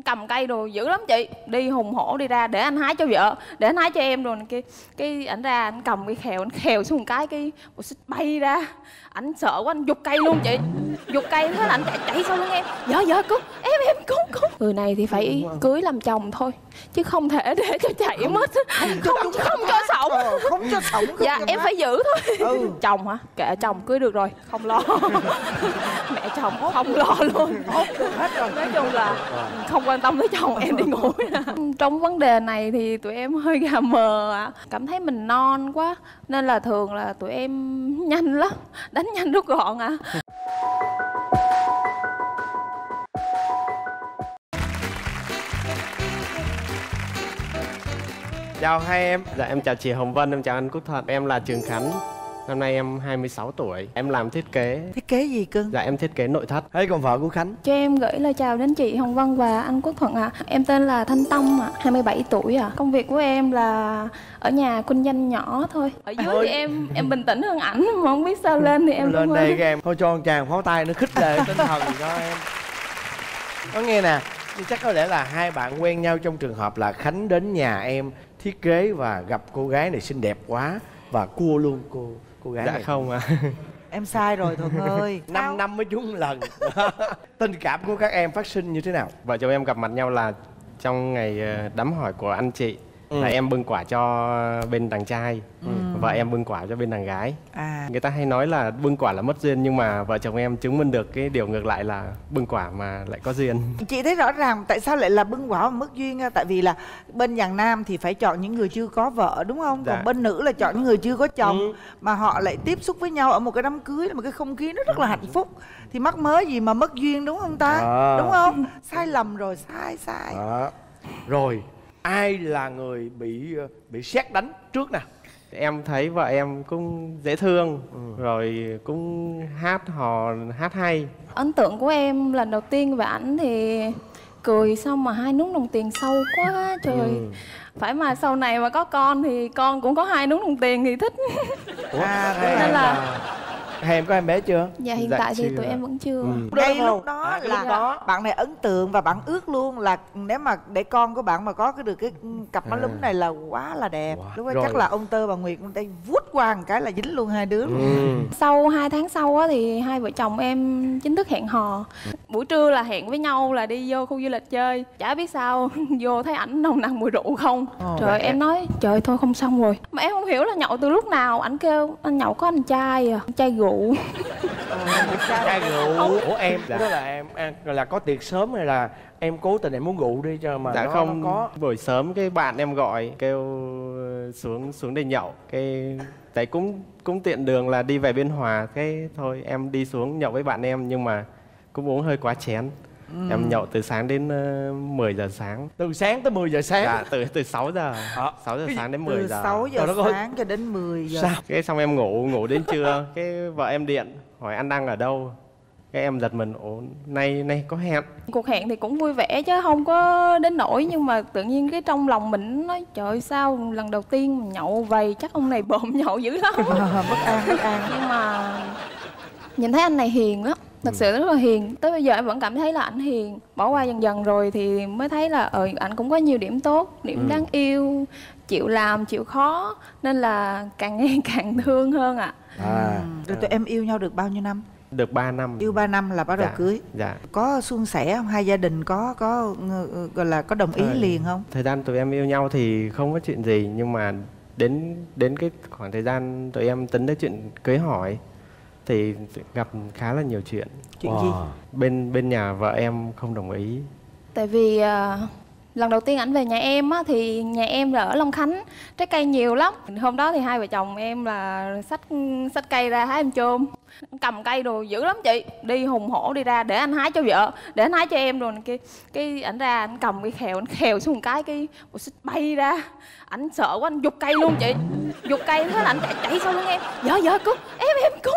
cầm cây đồ dữ lắm chị, đi hùng hổ đi ra để anh hái cho vợ, để anh hái cho em rồi này kia. Cái ảnh ra ảnh cầm cái khèo, anh khèo xuống một cái bộ xích bay ra. Ảnh sợ quá anh giục cây luôn chị, giục cây thế là anh chạy sau lưng em. Vợ cứu em cứu. Người này thì phải cưới làm chồng thôi, chứ không thể để cho chạy mất. Không cho sống. Không cho sống. Dạ em phải giữ thôi. Chồng hả? Kệ chồng cưới được rồi, không lo. Mẹ chồng không lo luôn. Nói chung là không quan tâm tới chồng, em đi ngủ. Trong vấn đề này thì tụi em hơi gà mờ ạ. Cảm thấy mình non quá nên là thường là tụi em nhanh lắm, đánh nhanh rút gọn ạ. Chào hai em. Dạ em chào chị Hồng Vân, em chào anh Quốc Thuận. Em là Trường Khánh. Năm nay em 26 tuổi. Em làm thiết kế. Thiết kế gì cưng? Dạ em thiết kế nội thất. Thế còn vợ của Khánh? Cho em gửi lời chào đến chị Hồng Vân và anh Quốc Thuận ạ. Em tên là Thanh Tông ạ, 27 tuổi ạ. Công việc của em là ở nhà kinh doanh nhỏ thôi. Ở dưới thì em bình tĩnh hơn ảnh, mà không biết sao lên thì em lên cũng đây các em. Thôi cho một tràng pháo tay nó khích lệ tinh thần cho em. Có nghe nè, chắc có lẽ là hai bạn quen nhau trong trường hợp là Khánh đến nhà em thiết kế và gặp cô gái này xinh đẹp quá và cua luôn cô gái dạ này. không ạ. Em sai rồi Thuận ơi. 5 năm mới trúng lần. Tình cảm của các em phát sinh như thế nào? Vợ chồng em gặp mặt nhau là trong ngày đám hỏi của anh chị. Là em bưng quả cho bên đàn trai và em bưng quả cho bên đàn gái. Người ta hay nói là bưng quả là mất duyên, nhưng mà vợ chồng em chứng minh được cái điều ngược lại là bưng quả mà lại có duyên. Chị thấy rõ ràng tại sao lại là bưng quả mà mất duyên. Tại vì là bên dàn nam thì phải chọn những người chưa có vợ đúng không? Còn bên nữ là chọn những người chưa có chồng. Mà họ lại tiếp xúc với nhau ở một cái đám cưới, một cái không khí nó rất là hạnh phúc. Thì mắc mớ gì mà mất duyên đúng không ta? Đúng không? Sai lầm rồi, sai. Rồi ai là người bị sét đánh trước nè? Em thấy vợ em cũng dễ thương, rồi cũng hát hay. Ấn tượng của em lần đầu tiên về ảnh thì cười xong mà hai nút đồng tiền sâu quá trời. Phải mà sau này mà có con thì con cũng có hai nút đồng tiền thì thích. Nên là hai em có em bé chưa? Dạ hiện tại thì tụi em vẫn chưa. Ngay lúc đó là bạn này ấn tượng và bạn ước luôn là nếu mà để con của bạn mà có được cái cặp má lúm này là quá là đẹp. Lúc đó chắc là ông Tơ bà Nguyệt cũng đây vút qua một cái là dính luôn hai đứa. Sau 2 tháng sau á thì hai vợ chồng em chính thức hẹn hò. Buổi trưa là hẹn với nhau là đi vô khu du lịch chơi. Chả biết sao vô thấy ảnh nồng nặc mùi rượu không. Trời em nói trời thôi không xong rồi. Mà em không hiểu là nhậu từ lúc nào. Ảnh kêu anh nhậu có anh trai à, anh trai rượu. Chai rượu của em đó là em là có tiệc sớm hay là em cố tình em muốn rượu đi cho mà dạ nó không có. Buổi sớm cái bạn em gọi kêu xuống để nhậu, cái tại cũng tiện đường là đi về Biên Hòa, cái thôi em đi xuống nhậu với bạn em, nhưng mà cũng uống hơi quá chén. Em nhậu từ sáng đến 10 giờ sáng. Từ sáng tới 10 giờ sáng? Dạ, từ 6 giờ 6 giờ sáng đến 10 giờ. Từ 6 giờ sáng cho đến 10 giờ. Sao? Cái xong em ngủ đến trưa. Cái vợ em điện hỏi anh đang ở đâu. Cái em giật mình, ủa nay có hẹn. Cuộc hẹn thì cũng vui vẻ chứ không có đến nỗi, nhưng mà tự nhiên cái trong lòng mình nói trời sao lần đầu tiên mình nhậu vầy chắc ông này bộm nhậu dữ lắm. Bất an. Nhưng mà nhìn thấy anh này hiền lắm, thật sự rất là hiền. Tới bây giờ em vẫn cảm thấy là ảnh hiền. Bỏ qua dần dần rồi thì mới thấy là ảnh cũng có nhiều điểm tốt, điểm đáng yêu, chịu làm chịu khó, nên là càng ngày càng thương hơn ạ. Rồi tụi em yêu nhau được bao nhiêu năm? Được 3 năm. Yêu 3 năm là bắt đầu cưới. Dạ. Có suôn sẻ không? Hai gia đình có gọi là có đồng ý liền không? Thời gian tụi em yêu nhau thì không có chuyện gì, nhưng mà đến cái khoảng thời gian tụi em tính tới chuyện cưới hỏi thì gặp khá là nhiều chuyện. Chuyện gì? Bên nhà vợ em không đồng ý. Tại vì lần đầu tiên ảnh về nhà em á, thì nhà em là ở Long Khánh, trái cây nhiều lắm. Hôm đó thì hai vợ chồng em là xách cây ra hái em chôm. Cầm cây đồ dữ lắm chị, đi hùng hổ đi ra để anh hái cho vợ, để anh hái cho em rồi này kia. Cái ảnh ra anh cầm cái khèo, anh khèo xuống một cái bộ xích bay ra. Ảnh sợ quá anh giục cây luôn chị, giục cây thế là anh chạy sau lưng em. Vợ cứu em cứu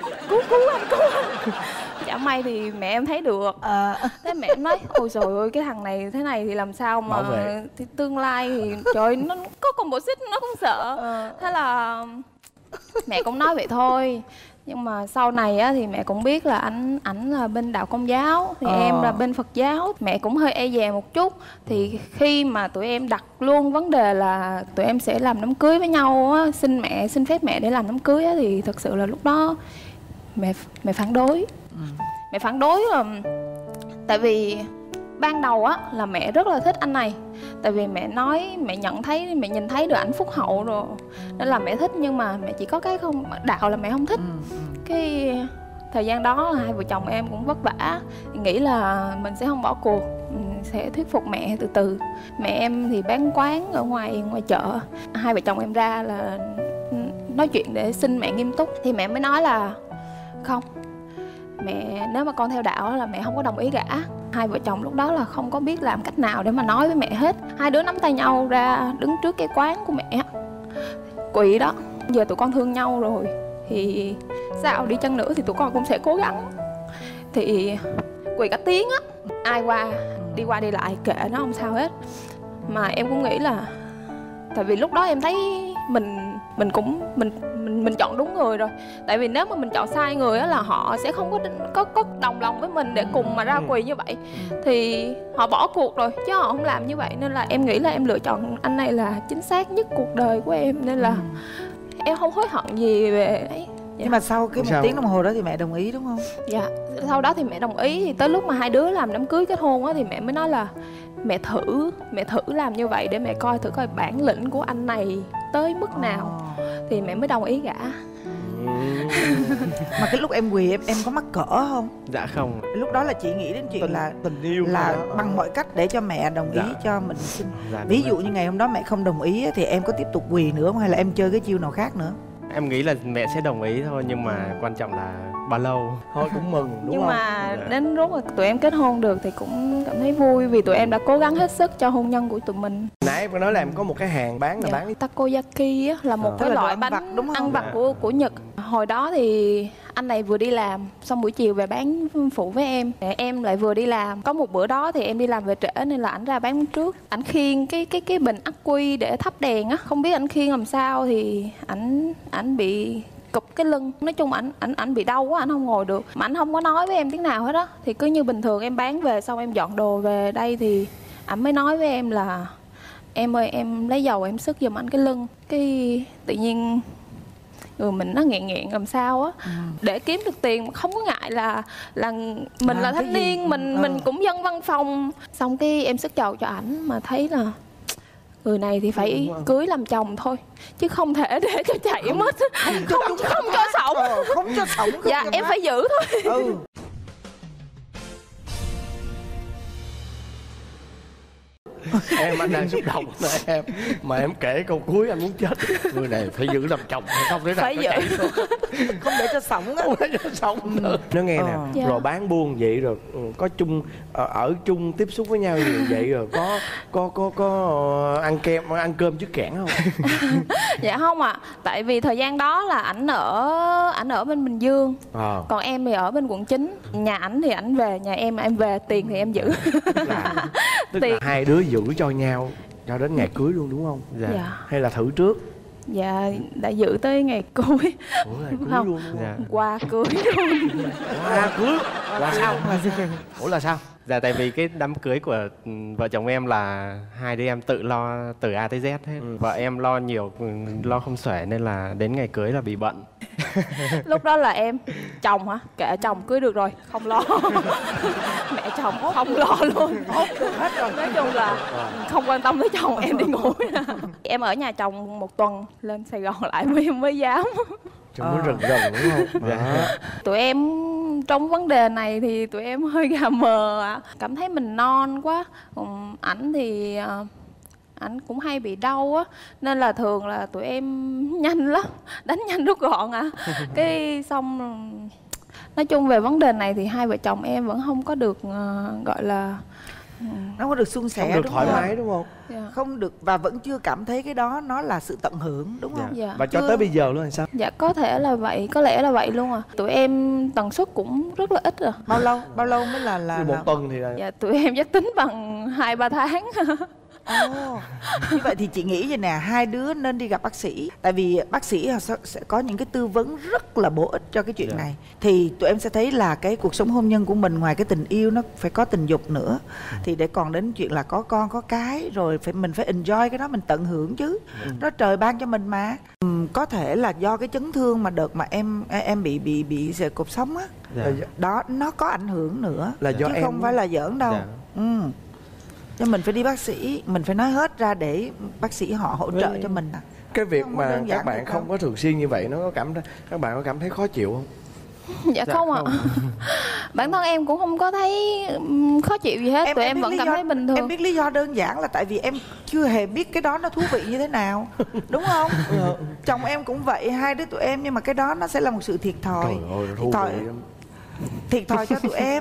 anh. Chả may thì mẹ em thấy được. Thế mẹ em nói ôi trời ơi cái thằng này thế này thì làm sao mà thì tương lai thì trời nó có con bộ xích nó cũng sợ. Thế là mẹ cũng nói vậy thôi. Nhưng mà sau này á thì mẹ cũng biết là ảnh là bên đạo Công giáo, thì em là bên Phật giáo. Mẹ cũng hơi e dè một chút. Thì khi mà tụi em đặt luôn vấn đề là tụi em sẽ làm đám cưới với nhau á, xin phép mẹ để làm đám cưới á, thì thật sự là lúc đó mẹ phản đối. Mẹ phản đối là tại vì ban đầu á là mẹ rất là thích anh này. Tại vì mẹ nói, mẹ nhìn thấy được ảnh phúc hậu rồi nên là mẹ thích. Nhưng mà mẹ chỉ có cái không, đạo là mẹ không thích. Cái thời gian đó là hai vợ chồng em cũng vất vả, nghĩ là mình sẽ không bỏ cuộc, mình sẽ thuyết phục mẹ từ từ. Mẹ em thì bán quán ở ngoài chợ. Hai vợ chồng em ra là nói chuyện để xin mẹ nghiêm túc. Thì mẹ mới nói là không, mẹ nếu mà con theo đạo là mẹ không có đồng ý cả. Hai vợ chồng lúc đó là không có biết làm cách nào để mà nói với mẹ hết. Hai đứa nắm tay nhau ra đứng trước cái quán của mẹ, quỳ đó. Giờ tụi con thương nhau rồi thì sao đi chăng nữa thì tụi con cũng sẽ cố gắng. Thì quỳ cả tiếng á, ai đi qua đi lại kệ nó, không sao hết. Mà em cũng nghĩ là tại vì lúc đó em thấy mình chọn đúng người rồi. Tại vì nếu mà mình chọn sai người á là họ sẽ không có đồng lòng với mình để cùng mà ra quỳ như vậy. Thì họ bỏ cuộc rồi chứ họ không làm như vậy. Nên là em nghĩ là em lựa chọn anh này là chính xác nhất cuộc đời của em. Nên là em không hối hận gì về ấy. Nhưng mà sau cái 1 tiếng đồng hồ đó thì mẹ đồng ý đúng không? Dạ, sau đó thì mẹ đồng ý. Thì tới lúc mà hai đứa làm đám cưới kết hôn á thì mẹ mới nói là mẹ thử làm như vậy để mẹ coi bản lĩnh của anh này tới mức nào. Thì mẹ mới đồng ý gả. Mà cái lúc em quỳ em có mắc cỡ không? Dạ không. Lúc đó là chị nghĩ đến chuyện tình yêu là bằng mọi cách để cho mẹ đồng ý cho mình xin. Ví dụ như ngày hôm đó mẹ không đồng ý thì em có tiếp tục quỳ nữa không? Hay là em chơi cái chiêu nào khác nữa? Em nghĩ là mẹ sẽ đồng ý thôi, nhưng mà quan trọng là bao lâu. Thôi cũng mừng đúng nhưng không? mà đến lúc mà tụi em kết hôn được thì cũng cảm thấy vui, vì tụi em đã cố gắng hết sức cho hôn nhân của tụi mình. Nãy em có nói là em có một cái hàng bán là bán takoyaki á, là một cái loại bánh ăn vặt của Nhật. Hồi đó thì anh này vừa đi làm xong buổi chiều về bán phụ với em. Em lại vừa đi làm. Có một bữa đó thì em đi làm về trễ nên là ảnh ra bán trước. Ảnh khiêng cái bình ắc quy để thắp đèn á, không biết ảnh khiêng làm sao thì ảnh bị cụp cái lưng. Nói chung ảnh bị đau quá, ảnh không ngồi được. Mà ảnh không có nói với em tiếng nào hết á. Thì cứ như bình thường em bán về xong em dọn đồ về đây thì ảnh mới nói với em là em ơi, em lấy dầu em sức giùm anh cái lưng. Cái tự nhiên người mình nó nghẹn làm sao á. Để kiếm được tiền không có ngại là mình là thanh niên, mình cũng dân văn phòng. Xong cái em sức dầu cho ảnh mà thấy là người này thì phải cưới làm chồng thôi chứ không thể để cho chạy mất. Không cho sống. Không cho sống. Dạ em phải giữ thôi. Anh đang xúc động nè em. Mà em kể câu cuối anh muốn chết. Người này phải giữ làm chồng hay không, thế nào phải giữ. Không để cho sống á. Không để cho sống. Nó nghe nè, rồi bán buôn vậy rồi có chung ở chung tiếp xúc với nhau nhiều vậy rồi có ăn cơm trước kẽn không? Dạ không ạ. Tại vì thời gian đó là ảnh ở bên Bình Dương. Còn em thì ở bên quận 9. Nhà ảnh thì ảnh về, nhà em về, tiền thì em giữ. Tức là hai đứa giữ cho nhau cho đến ngày cưới luôn đúng không? Dạ. Hay là thử trước? Dạ đã giữ tới ngày cưới. Ủa, ngày cưới không luôn? Dạ. Qua cưới luôn. Qua cưới là sao? Ủa là sao? Dạ tại vì cái đám cưới của vợ chồng em là hai đứa em tự lo từ A tới Z hết. Vợ em lo nhiều, lo không xuể nên là đến ngày cưới là bị bận. Lúc đó là em chồng hả? Kệ chồng cưới được rồi, không lo. Mẹ chồng không lo luôn. Nói chung là không quan tâm tới chồng, em đi ngủ. Em ở nhà chồng 1 tuần, lên Sài Gòn lại mới dám. Chồng mới rần đúng không? Tụi em trong vấn đề này thì tụi em hơi gà mờ ạ. Cảm thấy mình non quá. Ảnh thì ảnh cũng hay bị đau á, nên là thường là tụi em nhanh lắm, đánh nhanh rút gọn à. Cái xong nói chung về vấn đề này thì hai vợ chồng em vẫn không có được gọi là nó có được suôn sẻ, không được thoải mái đúng không? Dạ. Không được, và vẫn chưa cảm thấy cái đó nó là sự tận hưởng đúng không? Dạ. Và cho tới bây giờ luôn hay sao? Dạ có thể là vậy, có lẽ là vậy luôn à. Tụi em tần suất cũng rất là ít à. Bao lâu mới là 1 tuần thì là... Dạ tụi em chắc tính bằng 2-3 tháng. Như vậy thì chị nghĩ vậy nè, hai đứa nên đi gặp bác sĩ. Tại vì bác sĩ sẽ có những cái tư vấn rất là bổ ích cho cái chuyện này. Thì tụi em sẽ thấy là cái cuộc sống hôn nhân của mình, ngoài cái tình yêu nó phải có tình dục nữa. Thì để còn đến chuyện là có con có cái, rồi mình phải enjoy cái đó, mình tận hưởng chứ. Nó trời ban cho mình mà. Có thể là do cái chấn thương mà đợt mà em bị sẹo cột sống á. Đó, nó có ảnh hưởng nữa. Là do chứ em không phải là giỡn đâu. Cho mình phải đi bác sĩ, mình phải nói hết ra để bác sĩ họ hỗ trợ cho mình. Cái việc mà các bạn không có thường xuyên như vậy, các bạn có cảm thấy khó chịu không? Dạ không ạ. Bản thân em cũng không có thấy khó chịu gì hết. Tụi em vẫn cảm thấy bình thường. Em biết lý do đơn giản là tại vì em chưa hề biết cái đó nó thú vị như thế nào. Đúng không? Chồng em cũng vậy, hai đứa tụi em, nhưng mà cái đó nó sẽ là một sự thiệt thòi. Thiệt thòi cho tụi em.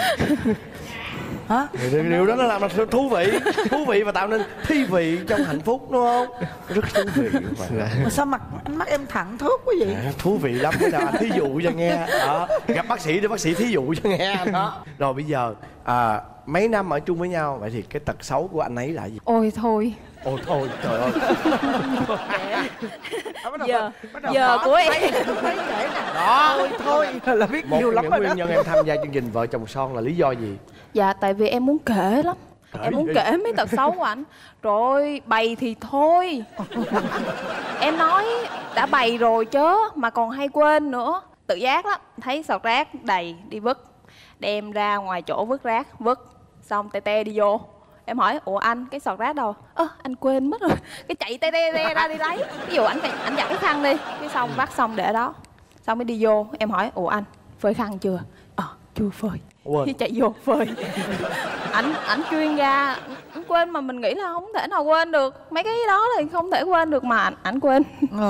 Hả? Điều đó nó làm thú vị và tạo nên thi vị trong hạnh phúc, đúng không? Rất thú vị. Mà sao mắt em thẳng thốt quá vậy? Thú vị lắm. Cái nào thí dụ cho nghe đó. Gặp bác sĩ để bác sĩ thí dụ cho nghe đó. Rồi bây giờ mấy năm ở chung với nhau, vậy thì cái tật xấu của anh ấy là gì? Ôi thôi, trời ơi. Giờ của em Đó, thôi là biết nhiều lắm rồi đó. Nguyên nhân em tham gia chương trình Vợ Chồng Son là lý do gì? Dạ tại vì em muốn kể lắm. Em muốn kể mấy tật xấu của anh. Rồi bày thì thôi. Em nói đã bày rồi chớ mà còn hay quên nữa. Tự giác lắm. Thấy sọt rác đầy đi vứt, đem ra ngoài chỗ vứt rác, vứt xong te đi vô. Em hỏi ủa anh cái sọt rác đâu? Anh quên mất rồi. Cái chạy te ra đi lấy. Ví dụ anh giặt cái khăn đi, cái xong vắt xong để đó, xong mới đi vô. Em hỏi ủa anh phơi khăn chưa? Chưa phơi. Khi chạy vô phơi. Ảnh chuyên gia, anh quên mà mình nghĩ là không thể nào quên được. Mấy cái đó thì không thể quên được mà ảnh quên.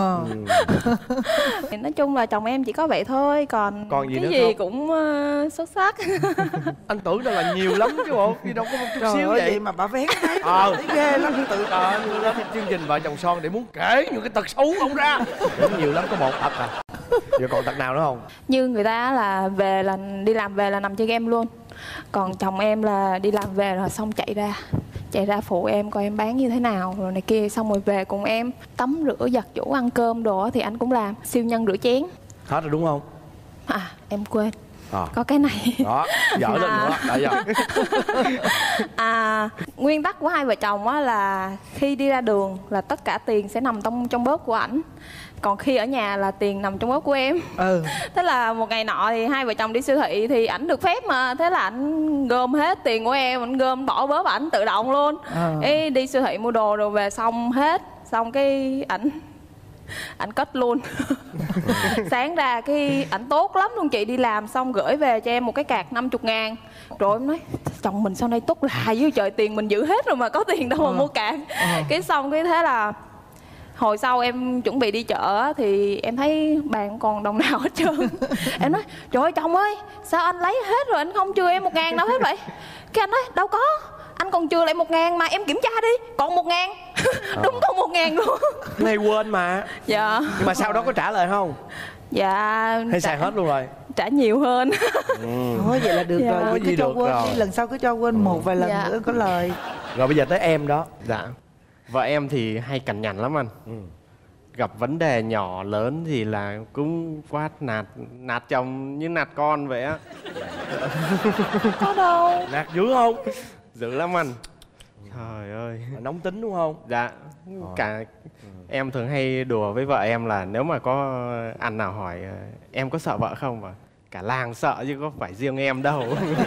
Thì nói chung là chồng em chỉ có vậy thôi, còn gì cái nữa gì không? cũng xuất sắc. Anh tưởng đâu là nhiều lắm chứ bộ, đi đâu có một chút xíu vậy mà bà vén thấy ghê lắm. Tự nhiều lắm. Chương trình Vợ Chồng Son để muốn kể những cái tật xấu ông ra. Nhiều lắm, có một tật à. Giờ còn tật nào nữa không? Như người ta là về là đi làm về là nằm chơi game luôn. Còn chồng em là đi làm về rồi xong chạy ra phụ em coi em bán như thế nào rồi này kia, xong rồi về cùng em tắm rửa giặt giũ ăn cơm đồ thì anh cũng làm. Siêu nhân rửa chén hết rồi đúng không? Em quên có cái này đó, dở lên nữa tại giờ. Nguyên tắc của hai vợ chồng á là khi đi ra đường là tất cả tiền sẽ nằm trong bóp của ảnh, còn khi ở nhà là tiền nằm trong bóp của em. Thế là một ngày nọ thì hai vợ chồng đi siêu thị thì ảnh được phép mà, thế là ảnh gom hết tiền của em, ảnh gom bỏ bóp ảnh tự động luôn. Đi siêu thị mua đồ rồi về xong hết, xong cái ảnh cất luôn. Sáng ra cái ảnh tốt lắm luôn chị, đi làm xong gửi về cho em một cái card 50.000. Rồi em nói chồng mình sau này tốt lạ với trời, tiền mình giữ hết rồi mà có tiền đâu mà mua card. Cái xong cái thế là hồi sau em chuẩn bị đi chợ thì em thấy bàn còn đồng nào hết trơn. Em nói trời ơi chồng ơi, sao anh lấy hết rồi anh không chừa em 1.000 đâu hết vậy? Cái anh nói đâu có, anh còn chừa lại 1.000 mà em kiểm tra đi, còn 1.000. Đúng còn 1.000 luôn. Này quên mà. Dạ. Nhưng mà sau đó có trả lời không? Dạ. Hay xài hết luôn rồi? Trả nhiều hơn. Thôi vậy là được rồi. Có gì được rồi. Lần sau cứ cho quên một vài lần nữa có lời. Rồi bây giờ tới em đó. Dạ. Vợ em thì hay cằn nhằn lắm anh. Gặp vấn đề nhỏ lớn thì là cũng quát nạt chồng như nạt con vậy á. Có đâu. Nạt dữ không? Dữ lắm anh. Trời ơi. Nóng tính đúng không? Dạ. Em thường hay đùa với vợ em là nếu mà có anh nào hỏi em có sợ vợ không, và cả làng sợ chứ có phải riêng em đâu.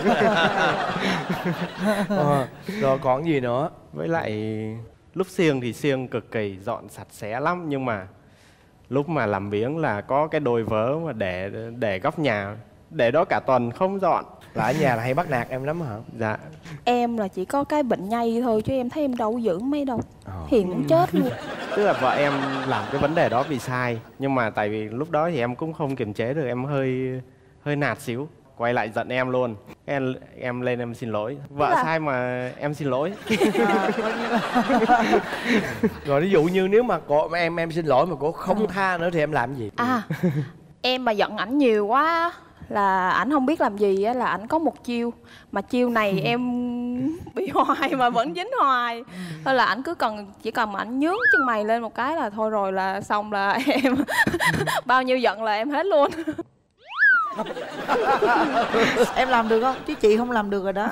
Rồi còn gì nữa? Với lại lúc siêng thì siêng cực kỳ, dọn sạch sẽ lắm, nhưng mà lúc mà làm biếng là có cái đôi vớ mà để góc nhà, để đó cả tuần không dọn. Là ở nhà là hay bắt nạt em lắm hả? Dạ. Em là chỉ có cái bệnh nhây thôi chứ em thấy em đâu có giữ mấy đâu. Hiền muốn chết luôn. Tức là vợ em làm cái vấn đề đó vì sai, nhưng mà tại vì lúc đó thì em cũng không kiềm chế được, em hơi nạt xíu, quay lại giận em luôn. Em lên em xin lỗi. Vợ sai mà em xin lỗi. Rồi ví dụ như nếu mà em xin lỗi mà cô không tha nữa thì em làm gì? Em mà giận ảnh nhiều quá là ảnh không biết làm gì á, là ảnh có một chiêu mà chiêu này em bị hoài mà vẫn dính hoài. Thôi là ảnh cứ chỉ cần ảnh nhướng chân mày lên một cái là thôi rồi là xong là em bao nhiêu giận là em hết luôn. Em làm được không? Chứ chị không làm được rồi đó.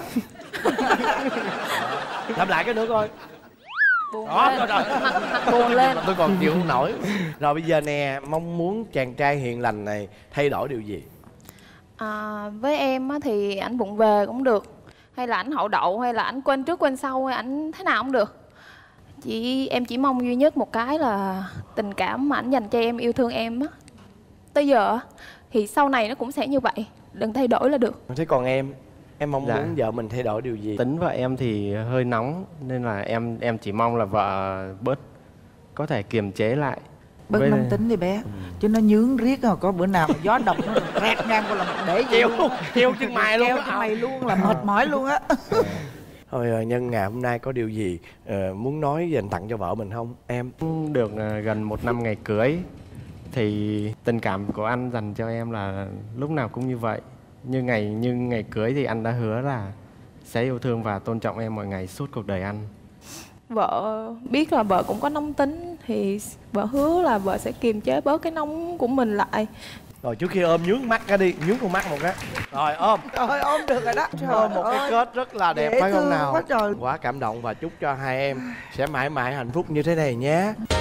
Làm lại cái nữa coi. Buồn Đó, lên. rồi. Mặt buồn lên. Tôi còn chịu không nổi. Rồi bây giờ nè, mong muốn chàng trai hiền lành này thay đổi điều gì? Với em á, thì ảnh vụng về cũng được, hay là ảnh hậu đậu, hay là ảnh quên trước quên sau, hay ảnh thế nào cũng được. Em chỉ mong duy nhất một cái là tình cảm mà ảnh dành cho em, yêu thương em á, tới giờ thì sau này nó cũng sẽ như vậy, đừng thay đổi là được. Thế còn em mong muốn vợ mình thay đổi điều gì? Tính vợ em thì hơi nóng nên là em chỉ mong là vợ bớt có thể kiềm chế lại. Bớt nóng tính đi bé. Chứ nó nhướng riết rồi có bữa nào mà gió độc nó rẹt ngang qua là mình để Kêu chân mày luôn. Kêu chân mày luôn là mệt mỏi luôn á. Thôi nhân ngày hôm nay có điều gì muốn nói dành tặng cho vợ mình không? Em được gần 1 năm ngày cưới thì tình cảm của anh dành cho em là lúc nào cũng như vậy. Như ngày cưới thì anh đã hứa là sẽ yêu thương và tôn trọng em mọi ngày suốt cuộc đời anh. Vợ biết là vợ cũng có nóng tính thì vợ hứa là vợ sẽ kiềm chế bớt cái nóng của mình lại. Rồi trước khi ôm nhướng mắt cái đi, nhướng con mắt một cái. Rồi ôm. Rồi ôm được rồi đó. Ôm một cái kết rất là đẹp, phải không nào? Quá trời. Quá cảm động và chúc cho hai em sẽ mãi mãi hạnh phúc như thế này nhé.